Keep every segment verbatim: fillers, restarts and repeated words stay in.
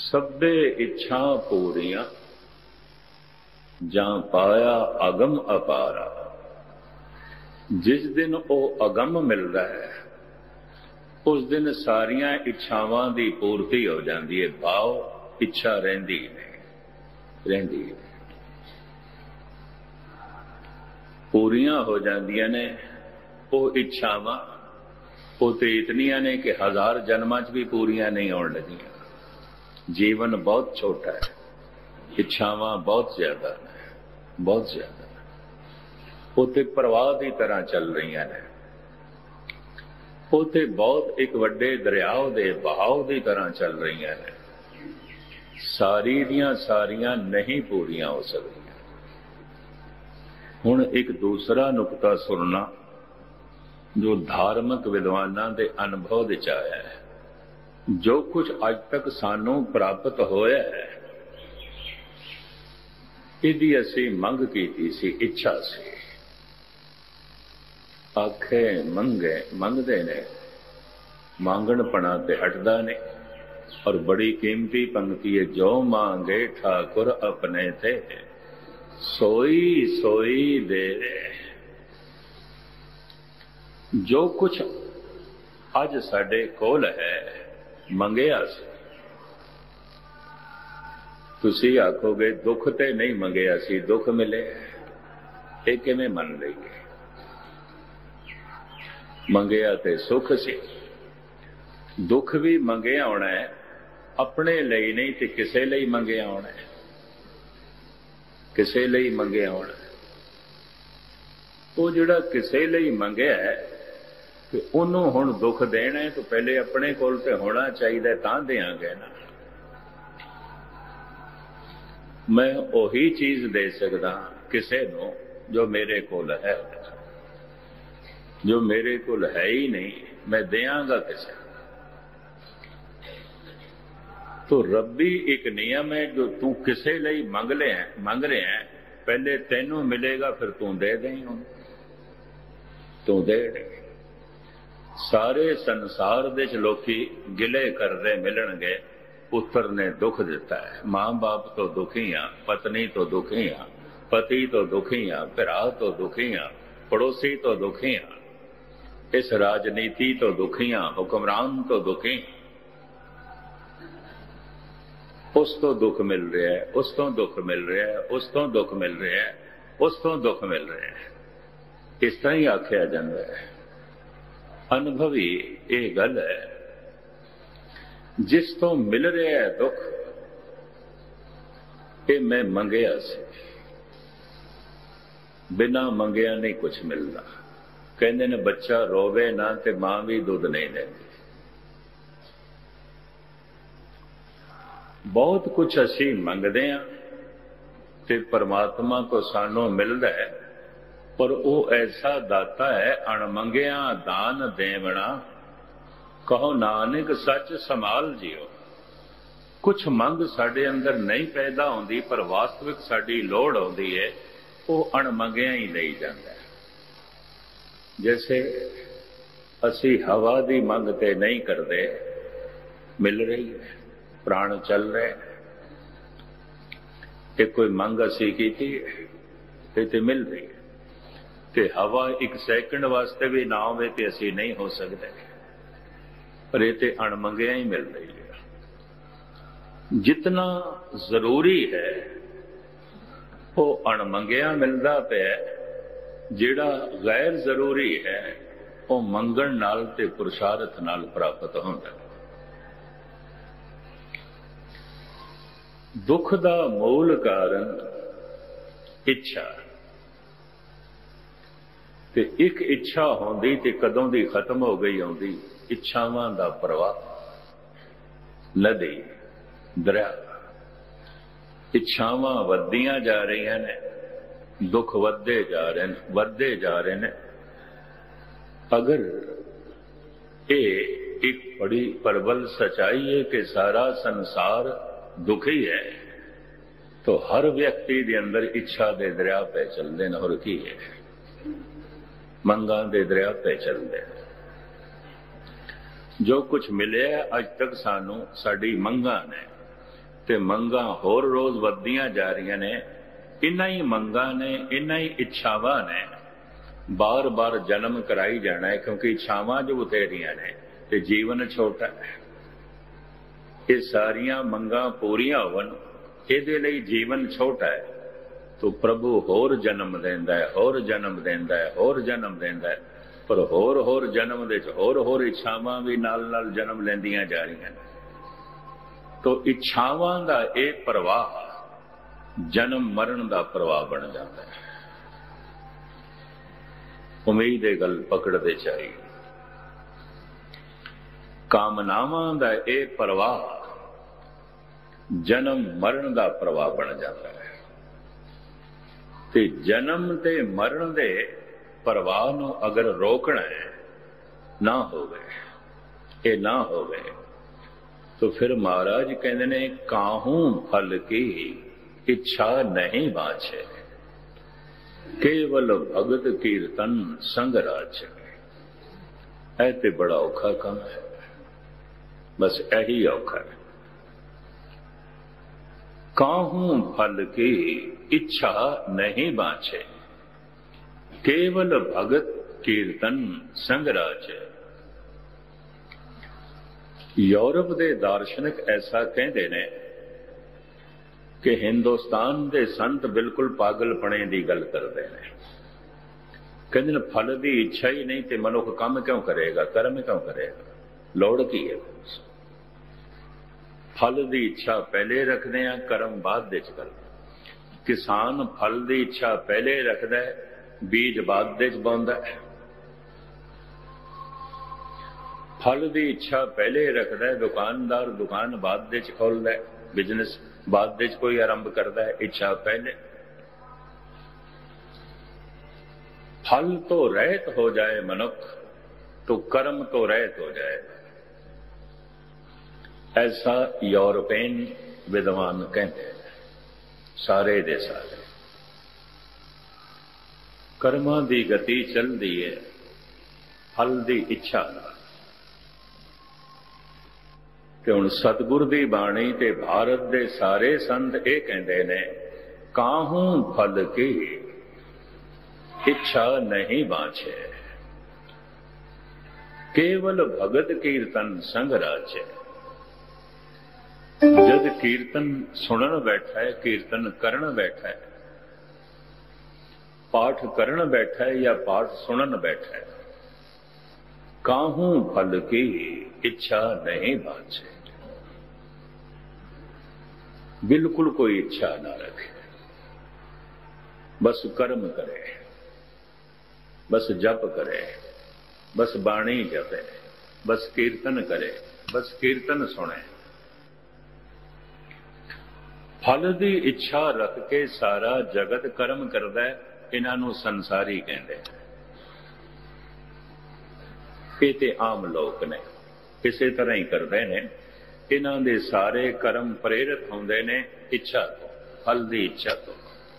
सभे इच्छा पूरियां जां पाया अगम अपारा। जिस दिन वो अगम मिलता है उस दिन सारियां इच्छावां दी पूर्ति हो जाती है। भाव इच्छा रहिंदी नहीं रहिंदी पूरियां हो जांदियां ने वो इच्छावां। वो तो इतनियां ने कि हजार जन्मां च भी पूरियां नहीं होने लगियां। जीवन बहुत छोटा है, इच्छावां बहुत ज्यादा ने, बहुत ज्यादा वो तो प्रवाह की तरह चल रही ने। वो तो बहुत एक वड्डे दरियाव दे बहाव की तरह चल रही ने। सारी दियां सारियां नहीं पूरियां हो सकदियां। हुण एक दूसरा नुकता सुनना जो धार्मिक विद्वानां दे अनुभव विच आया है। जो कुछ अज तक सानू प्राप्त होया है इहदी असी मंग कीती सी, इच्छा सी। आखे मंगे मंगदे ने, मांगणपणा ते हटदा ने। और बड़ी कीमती पंक्ति है, जो मांगे ठाकुर अपने थे सोई सोई दे। जो कुछ अज साडे कोल है मंगिया सी। तुसी आखोगे दुख ते नहीं मंगिया सी, दुख मिले, ये किवें मन लईए? मंगिया ते सुख सी, दुख भी मंगिया होना है, अपने लिए नहीं ते किसे लिए मंगिया होना है, किसे लिए मंगिया होना है। वो जिहड़ा किसे लिए मंगिया है कि उन्होंने हुण दुख देना है तो पहले अपने कोल ते होना चाहिए, तां देंगे ना। मैं उही चीज दे सकदा किसे नूं जो मेरे कोल है। जो मेरे कोल है ही नहीं मैं देंगा किसे। तो रब्बी एक नियम है, जो तू किसे लिए मंग ले मंग रहे हैं पहले तेनों मिलेगा, फिर तू दे दें, तू दे दे। सारे संसार दे लोकी गिले करदे मिलणगे पुत्र ने दुख दिता है। मां बाप तो दुखी हाँ, पत्नी तो दुखी हाँ, पति तो दुखी हाँ, भरा तो दुखी हाँ, पड़ोसी तो दुखी हाँ, इस राजनीति तो दुखी हाँ, हुक्मरान तो दुखी। उस तो दुख मिल रहा है, उस तो दुख मिल रहा है, उस तो दुख मिल रहा है, उस तो दुख मिल रहा है। इस तरह ही आख्या जाता है। अनुभवी ये गल है, जिस तो मिल रहा है दुख ये मैं मंगिया सी। बिना मंगिया नहीं कुछ मिलता। कहते ने बच्चा रोवे ना ते मां भी दुध नहीं देती। बहुत कुछ असी मंगदे हां ते परमात्मा को सानू मिलता है, पर वो ऐसा दाता है अणमंगिया दान देवना। कहो नानक सच संभाल जियो। कुछ मंग साडे अंदर नहीं पैदा होती, पर वास्तविक साडी लोड़ होती है, वो अणमंगिया ही नहीं जाता है। जैसे असी हवा की मंग ते नहीं करते, मिल रही है, प्राण चल रहे, ये कोई मंग असी की ते मिल रही है। ते हवा एक सैकंड वास्ते भी ना हो तो असी नहीं हो सकते, पर ये तो अणमंगिया ही मिल रही है। जितना जरूरी है वो अणमंगिया मिलता पे, जिहड़ा गैर जरूरी है वो मंगण नाल ते पुरुषार्थ नाल प्राप्त होंदा। दुख दा मूल कारण इच्छा। ते एक इच्छा होंदी ते कदों दी खत्म हो गई होंदी। इच्छावां दा प्रवाह, नदी, दरिया। इच्छावां वधियां जा रही ने, दुख वधदे जा रहे हैं, वधदे जा रहे हैं। अगर ये एक बड़ी प्रबल सच्चाई है कि सारा संसार दुखी है, तो हर व्यक्ति के अंदर इच्छा दे दरिया पे चलते हैं। और की है, मंगा दे दरिया पे चलते हैं। जो कुछ मिले अज तक सानू साडी मंगा ने, ਤੇ ਮੰਗਾਂ ਹੋਰ ਰੋਜ਼ ਵੱਧਦੀਆਂ ਜਾ ਰਹੀਆਂ ਨੇ। ਇਨ੍ਹਾਂ ਹੀ ਮੰਗਾਂ ਨੇ, ਇਨ੍ਹਾਂ ਹੀ ਇੱਛਾਵਾਂ ਨੇ ਬਾਰ ਬਾਰ ਜਨਮ ਕਰਾਈ ਜਾਣਾ ਹੈ, ਕਿਉਂਕਿ ਇੱਛਾਵਾਂ ਜੋ ਬਥੇਰੀਆਂ ਨੇ ਤੇ ਜੀਵਨ ਛੋਟਾ ਹੈ। ਇਹ ਸਾਰੀਆਂ ਮੰਗਾਂ ਪੂਰੀਆਂ ਹੋਵਣ, ਇਹਦੇ ਲਈ ਜੀਵਨ ਛੋਟਾ ਹੈ। ਤੋ ਪ੍ਰਭੂ ਹੋਰ ਜਨਮ ਦਿੰਦਾ ਹੈ, ਹੋਰ ਜਨਮ ਦਿੰਦਾ ਹੈ, ਹੋਰ ਜਨਮ ਦਿੰਦਾ ਹੈ। ਪਰ ਹੋਰ ਹੋਰ ਜਨਮ ਦੇ ਚ ਹੋਰ ਹੋਰ ਇੱਛਾਵਾਂ ਵੀ ਨਾਲ ਨਾਲ ਜਨਮ ਲੈਂਦੀਆਂ ਜਾ ਰਹੀਆਂ ਨੇ। ਤੋ ਇੱਛਾਵਾਂ ਦਾ ਇਹ ਪ੍ਰਵਾਹ ਜਨਮ ਮਰਨ ਦਾ ਪ੍ਰਵਾਹ ਬਣ ਜਾਂਦਾ ਹੈ। ਉਮੀਦ ਇਹ ਗੱਲ ਪਕੜਦੇ ਚਾਹੀਏ। ਕਾਮਨਾਵਾਂ ਦਾ ਇਹ ਪ੍ਰਵਾਹ ਜਨਮ ਮਰਨ ਦਾ ਪ੍ਰਵਾਹ ਬਣ ਜਾਂਦਾ ਹੈ। ਤੇ ਜਨਮ ਤੇ ਮਰਨ ਦੇ ਪ੍ਰਵਾਹ ਨੂੰ ਅਗਰ ਰੋਕਣਾ ਹੈ, ਨਾ ਹੋਵੇ, ਇਹ ਨਾ ਹੋਵੇ, तो फिर महाराज कहते ने काहू फल की इच्छा नहीं बाछे, केवल भगत कीर्तन संग राज। ऐ ते बड़ा औखा काम है, बस यही औखा है। काहू फल की इच्छा नहीं बाछे, केवल भगत कीर्तन संग राज। यूरोप के दार्शनिक ऐसा कहते ने कि हिंदुस्तान के संत बिल्कुल पागलपने की गल करते हैं। कहते ने फल की इच्छा ही नहीं तो मनुख काम क्यों करेगा, कर्म क्यों करेगा, लोड़ की है। फल की इच्छा पहले रखते हैं, कर्म बाद विच करते। किसान फल की इच्छा पहले रखता है, बीज बाद विच बोंदा है। फल की इच्छा पहले रखता है, दुकानदार दुकान बाद विच खोलता है, बिजनेस बाद विच कोई आरंभ करता है, इच्छा पहले। फल तो रहित हो जाए मनुख तो कर्म तो रहित हो जाए, ऐसा यूरोपियन विद्वान कहते हैं। सारे दे सारे कर्मां दी गति चलती है फल की इच्छा नाल। कि हुण सतगुर दी बाणी ते भारत दे सारे संत ये कहते ने काहू फल की इच्छा नहीं बाछे, केवल भगत कीर्तन संग राजे। जद कीर्तन सुनन बैठा है, कीर्तन करन बैठा है, पाठ करन बैठा है या पाठ सुनन बैठा है, काहू फल की इच्छा नहीं बाछे, बिल्कुल कोई इच्छा ना रखे, बस कर्म करे, बस जप करे, बस बाणी जपे, बस कीर्तन करे, बस कीर्तन सुने। फल की इच्छा रख के सारा जगत कर्म करता है, इन्हों संसारी कहते हैं। ये ते आम लोग ने इसे तरह ही करते हैं। इन्हों के सारे कर्म प्रेरित होंदे ने इच्छा तो, फल की इच्छा तो।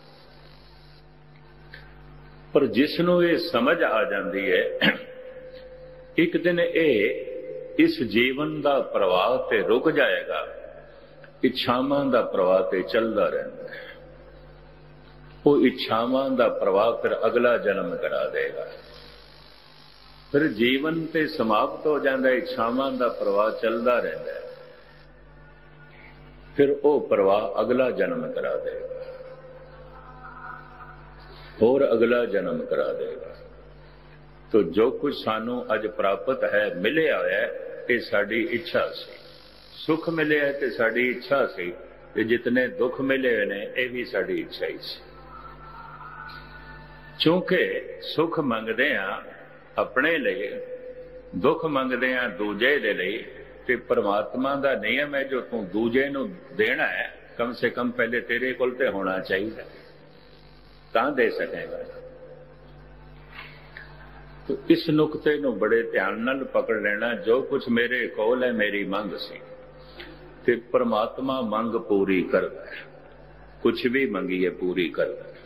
पर जिसनों ये समझ आ जाती है, एक दिन ये इस जीवन का प्रवाह ते रुक जाएगा, इच्छावां का प्रवाह ते चलता रहता है। वो इच्छावां का प्रवाह फिर अगला जन्म करा देगा, फिर जीवन ते समाप्त हो जाता है, इच्छावां का प्रवाह चलता रहता है, फिर वो प्रवाह अगला जन्म करा देगा और अगला जन्म करा देगा। तो जो कुछ सानू अज प्राप्त है, मिले है, ये साड़ी इच्छा सी। सुख मिले है तो साड़ी इच्छा सी, ते जितने दुख मिले ने ये भी साड़ी इच्छा ही सी। क्योंकि सुख मंगदे हैं अपने लिए, दुख मंगदे हैं दूजे दे लिए, ते परमात्मा का नियम है जो तू दूजे नू देना है, कम से कम पहले तेरे कोल ते होना चाहिए, तां दे सकेगा। तो इस नुकते नू बड़े ध्यान नाल पकड़ लेना। जो कुछ मेरे कोल है मेरी मंग सी, ते परमात्मा मंग पूरी करदा है, कुछ भी मंगीए पूरी करदा है।